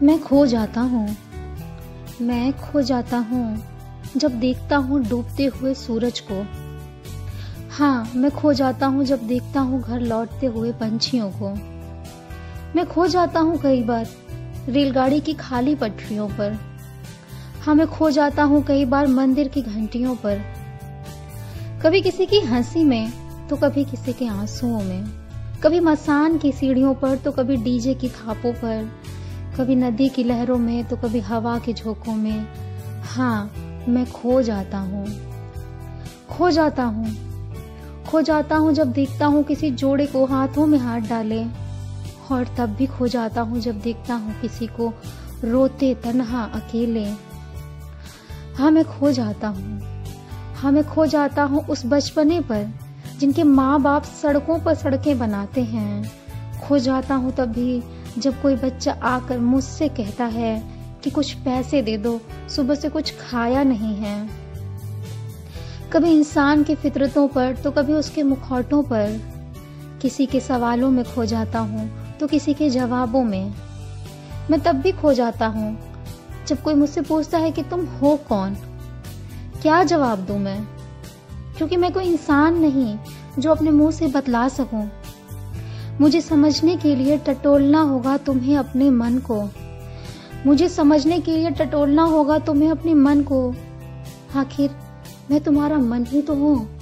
मैं खो जाता हूँ, मैं खो जाता हूँ जब देखता हूँ डूबते हुए सूरज को। हाँ, मैं खो जाता हूँ जब देखता हूँ घर लौटते हुए पंछियों को। मैं खो जाता हूँ कई बार रेलगाड़ी की खाली पटरियों पर। हाँ, मैं खो जाता हूँ कई बार मंदिर की घंटियों पर। कभी किसी की हंसी में तो कभी किसी के आंसुओं में, कभी मसान की सीढ़ियों पर तो कभी डीजे की थापों पर, कभी नदी की लहरों में तो कभी हवा के झोंकों में। हाँ, मैं खो जाता हूँ, खो जाता हूँ, खो जाता हूँ जब देखता हूँ किसी जोड़े को हाथों में हाथ डाले, और तब भी खो जाता हूँ जब देखता हूँ किसी को रोते तन्हा अकेले। हाँ, मैं खो जाता हूँ, हाँ, मैं खो जाता हूँ उस बचपने पर जिनके माँ बाप सड़कों पर सड़कें बनाते हैं। खो जाता हूँ तब भी जब कोई बच्चा आकर मुझसे कहता है कि कुछ पैसे दे दो, सुबह से कुछ खाया नहीं है। कभी इंसान की फितरतों पर तो कभी उसके मुखौटों पर, किसी के सवालों में खो जाता हूँ तो किसी के जवाबों में। मैं तब भी खो जाता हूँ जब कोई मुझसे पूछता है कि तुम हो कौन। क्या जवाब दूं मैं, क्योंकि मैं कोई इंसान नहीं जो अपने मुंह से बतला सकूं। मुझे समझने के लिए टटोलना होगा तुम्हें अपने मन को, मुझे समझने के लिए टटोलना होगा तुम्हें अपने मन को। आखिर मैं तुम्हारा मन ही तो हूँ।